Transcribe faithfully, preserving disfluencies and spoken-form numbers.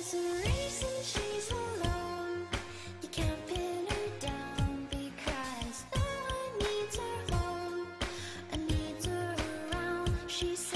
There's a reason she's alone. You can't pin her down because no one needs her home and needs her around. She's